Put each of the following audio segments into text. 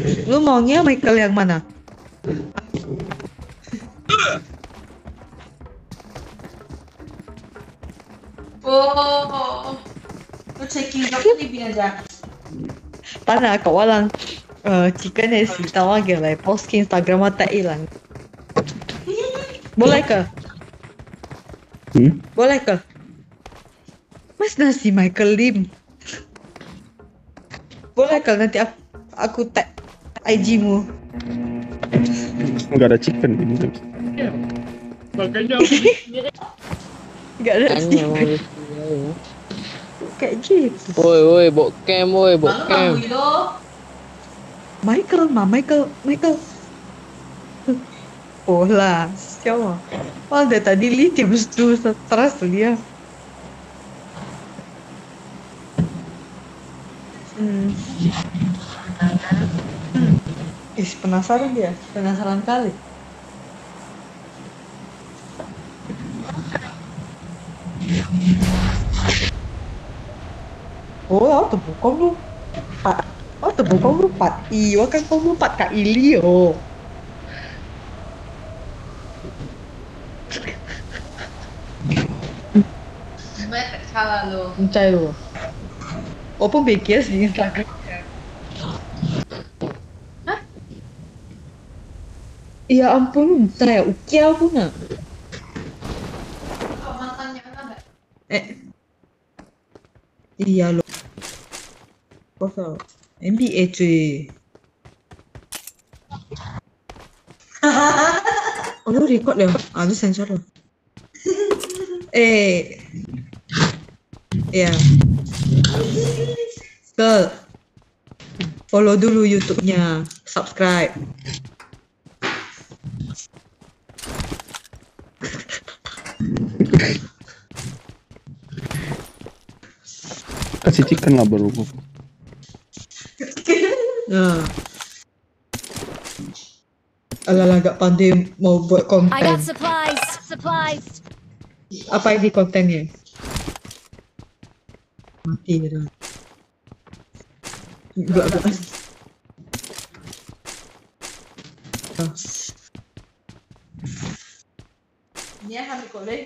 Lu maunya Michael yang mana? Oh, lu checking job Filipina aja. Tanah kawalan chicken sih tahu aja lah post ke Instagram mata hilang. Boleh ke? Boleh ke? Mas nasi Michael Lim. Boleh ke nanti aku tag IG-mu. Nggak ada chicken ini. Makanya Gak ada Tanya chicken. mau Kayak gitu. woi, bokem, woi, Malu bokem. kamu itu. Michael. Oh lah, siapa? Oh, dari tadi lihat jam 2 terus dia. Penasaran dia, penasaran kali. Oh, terbuka lu. Pak. Oh, terbuka lu 4i. Wah kan kamu 4 Kak Ili oh. Sebenarnya salah lo. Mencari lu. Opo BKS di Instagram. Hah? Ya ampun, saya ukia pun nak. Kok mantannya ada? Iya lo. Kosong. NBA cuy. Oh lu record ya? Lu sensor lo. Ya. Ke follow dulu YouTube-nya, subscribe. Kasih chicken lah baru. Nah. Alah gak pandai mau buat I konten. got supplies. Apa ini kontennya? Mati dah. Enggak. Ini ya kami kolej.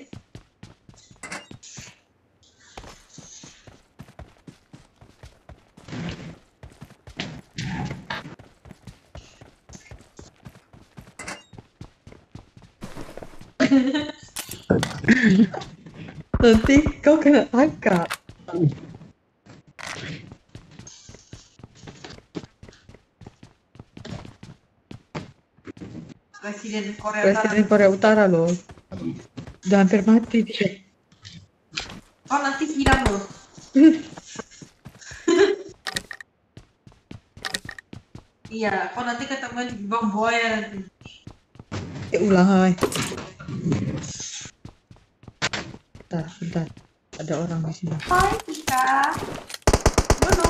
Nanti kau kena tangkap. Presiden Korea Utara. Presiden Korea Utara loh. Udah hampir mati dia. Oh nanti hilang lo. Iya, kok nanti ketemu di bom buaya nanti. Ulang hai. Bentar. Ada orang di sini. Hai Tika. Dulu.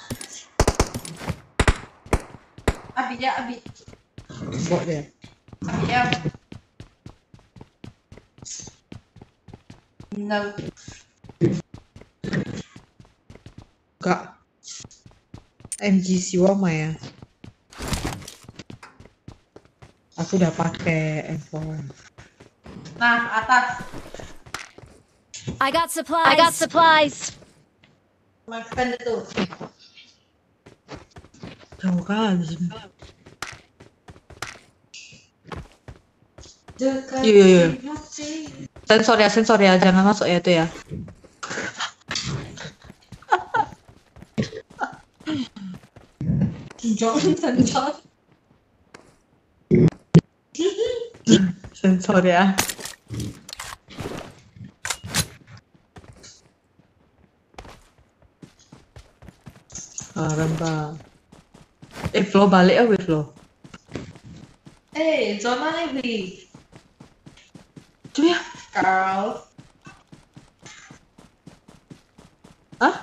Abi. Bok dia. Abi ya. No. Enggak. MG Siwama ya. Aku udah pakai handphone. Nah, atas. I got supplies. Makan itu. Jauh kali sini. Iya. Sensor ya, jangan masuk ya itu ya. Jangan sensor. Sensor ya. Rembang. Flo balik ya Flo. Zaman lagi. Coba ya. Carl. Hah?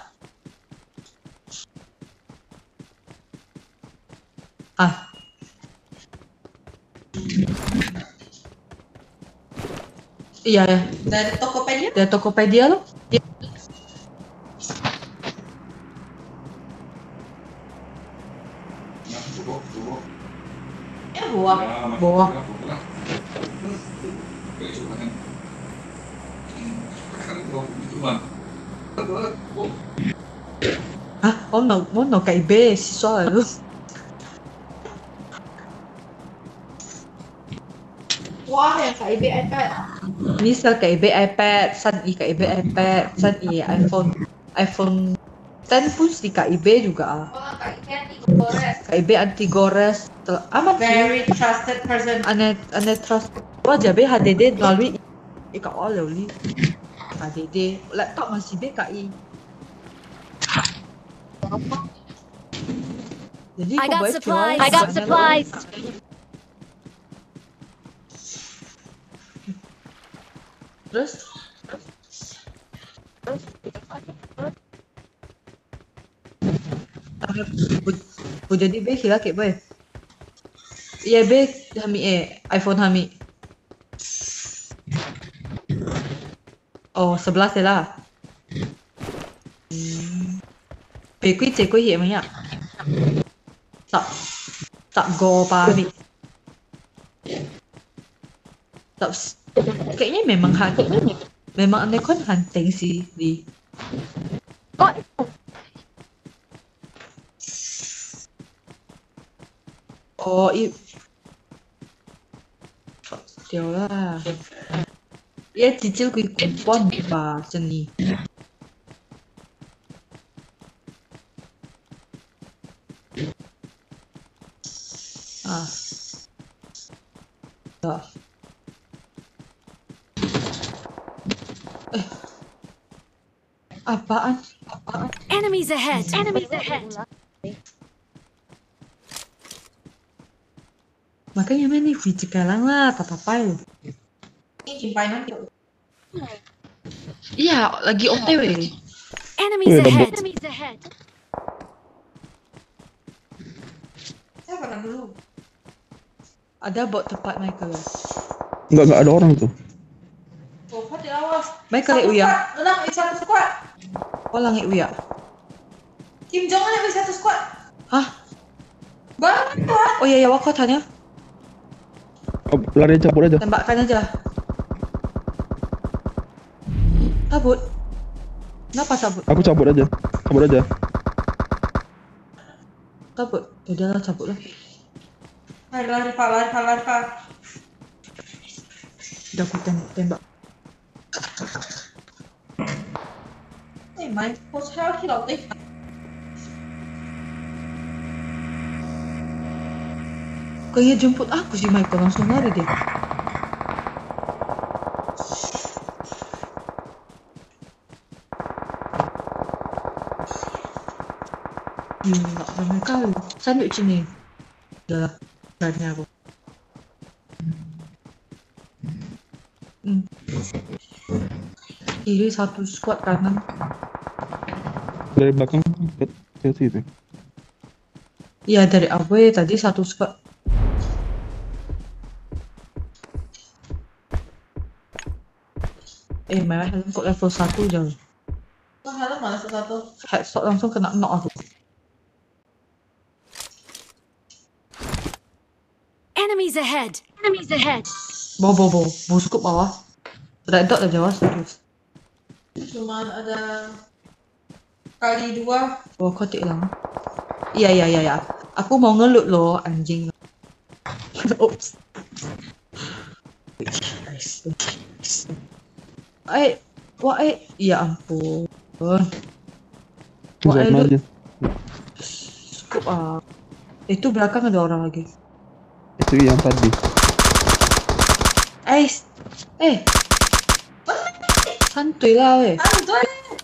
Iya ya. Dari Tokopedia? Dari Tokopedia lo. buah. Bawah. Hah? Mau KIB siswa lu. Wah, yang KIB iPad. Misal KIB iPad, San I KIB iPad, San I iPhone 10 pun di KIB juga ah. Oh, KIB anti gores. KIB anti gores. Aman sih. Very trusted person. Ane trust. Wah jabe HDD melalui ikaw oleh uli. HDD laptop masih BKI. Jadi I kau got boleh supplies. jual I got sana supplies. Terus bu jadi be kira ke boy. Iya be hami iPhone hami. Oh 11 thế là. Be quy chế quy hiện mấy ạ? Tập go pa hami. Tập kayaknya memang aneh kan hunting sih di. Oh, điều là chỉ chiếu cái coupon và chân đi. Ah. Dah. Apaan? Enemies ahead. Enemies ahead. Makanya main nih sekarang lah, apa-apa ya. Ini jumpai nanti. Iya, lagi OTW. Enemies Wait, ahead. double. Enemies ahead. Saya pernah dulu. Ada bot tempat Michael. Enggak ada orang tuh. Oh, Fat dilawas. Michael Satu Uya. squad. Ulang, satu squad. Oh langit Uya. Kim Jong Un satu squad. Hah? Banget lah. Oh iya ya, waktu tanya. Oh, lari cabut aja. Tembakkan aja. Cabut. Kenapa cabut? Aku cabut aja. Cabut aja. Cabut. Udah lah, cabut lah. Lari, Pak. Udah aku tembak. Main coach hell hilau teh. Kayaknya jemput aku sih Michael, langsung lari dia. Gila, bener kali. Sandwich ini. Udah lah, berani aku. Kiri satu squad kanan. Dari belakang ke situ. Iya dari AW tadi satu squad. Merah helm kok level 1 jauh. Wah, helm malah satu. Headshot langsung kena knock aku. Enemies ahead. Enemies ahead. Bawa cukup bawah. Red dot aja was terus. Cuman ada kali 2. Oh kau tak hilang. Iya. Aku mau ngelut loh anjing. Oops. Ya ampun. Wah, Zona aja. Cukup itu belakang ada orang lagi. Itu yang tadi. Santuy lah weh. Anjay.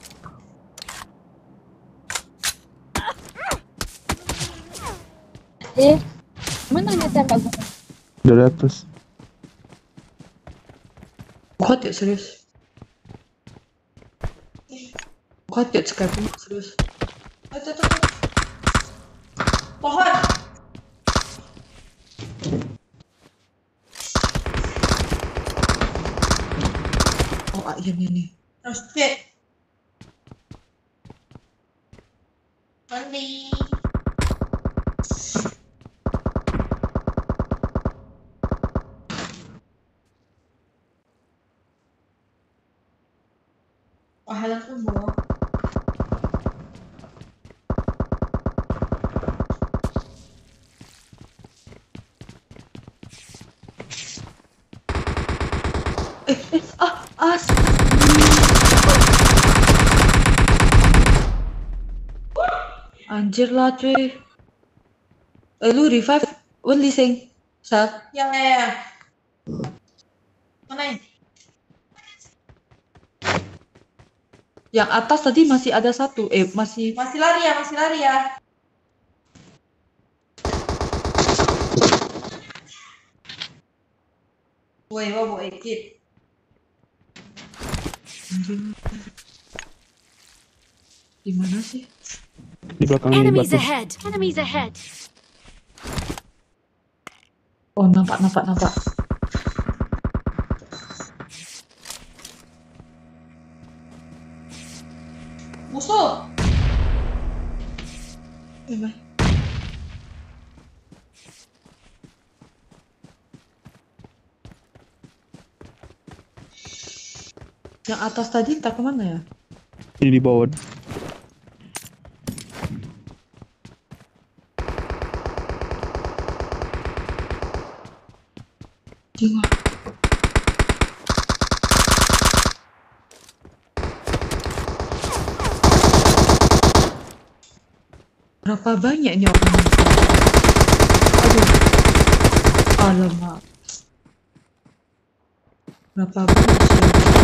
Mana tembak gue? Dari atas. Kuat ya serius. Kuat ya Skype serius. Tuh. Pohon. Oh ini. Terus fit. Mandi. Anjir lah cuy. Lu revive Wenli Sing. Sal. Ya. Mana ini? Yang atas tadi masih ada satu. Masih. Masih lari ya. Woi, bawa ekip. Di mana sih? Di belakang ini Enemies batu. ahead. Enemies ahead. Oh, nampak. Musuh. Yang atas tadi entah kemana ya? Ini di bawah. Jiwa. Berapa banyak ini orang? Aduh. Alamak. Berapa banyak sih?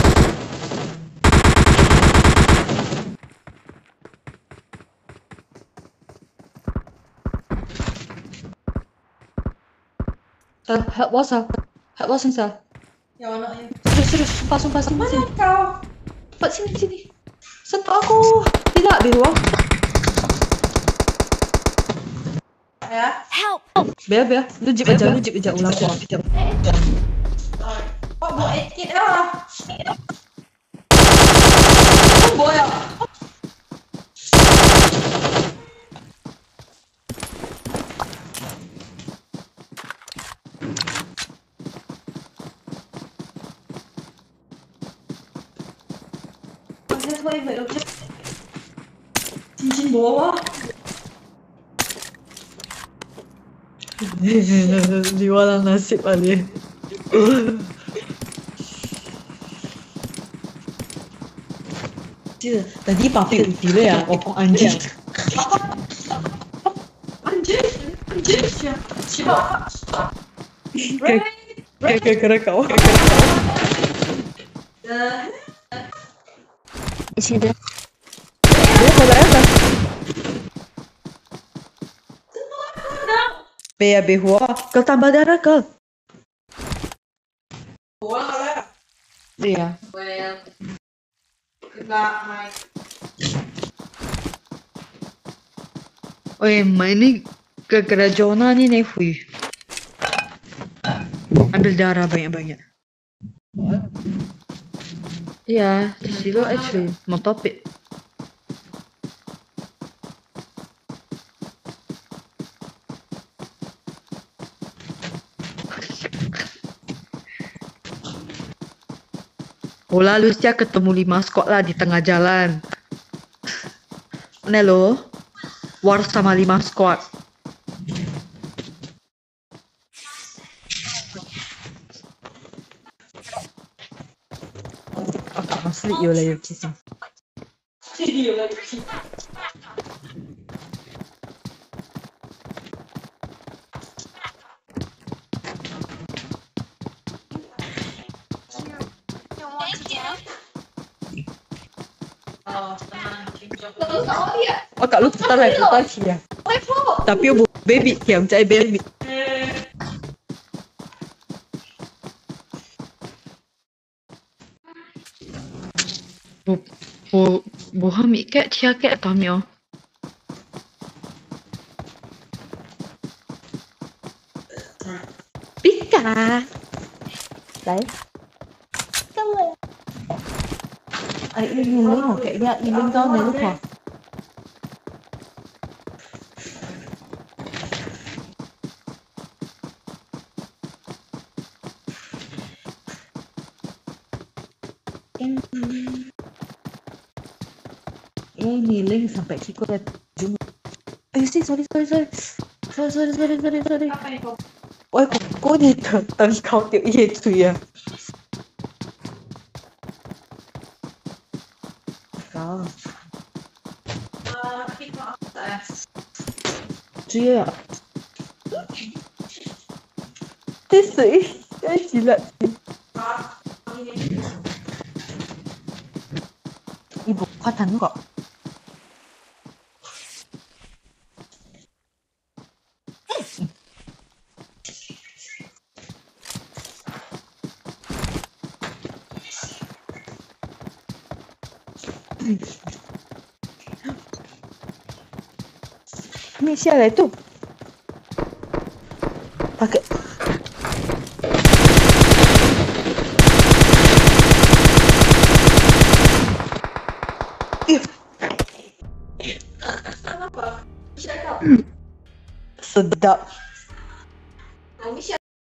Sal, help Sal. Sal. Ya anaknya. Serius, sumpah sini. Mana kau? Cepat sini. Sentuh aku. Tidak, Bewa. Ya. Help! Bea. Lu jip aja ulang. Kok bawa ekip lah? Bawa ya. Cincin bawah. Jualan nasib kali. Tadi papi utile ya, opong anjing. Anjir. Siapa? Kira kau. Isi dah. Dia saudara apa? Bea Behua, kau tambah darah kau. Bawa lah. Iya. Well. Enggak, Mike. Oi, ini gara-gara Jonah nih Hui. Ambil darah banyak-banyak. Iya, silo actually mau topik. Oh lalu dia ketemu 5 squad lah di tengah jalan. Mana lo? War sama 5 squad. Asli yola yuki san. Oh, Kak lu putar ya. Tapi bu baby kiam cai baby. Bu hami kek chia kek tamio. Pika. Đấy. Ai in lấy một cái nha, in lên con này lúc hả? Ini link sampai Kiko lihat zoom. Sih, sorry. Apa itu? Ôi, cô đi tấn công tiểu gì tùy à? Đó. Kita Dia. Tisik. Saya jilat sih. Ibu katan kok. Ni siapa itu? Pakai. Sedap.